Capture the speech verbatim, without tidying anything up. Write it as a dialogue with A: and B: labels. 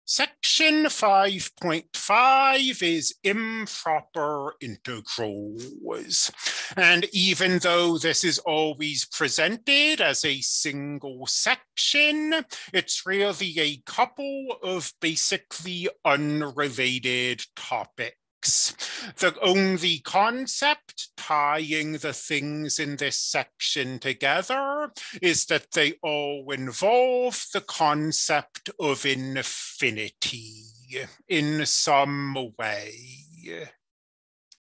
A: Section five point five is improper integrals. And even though this is always presented as a single section, it's really a couple of basically unrelated topics. The only concept tying the things in this section together is that they all involve the concept of infinity in some way.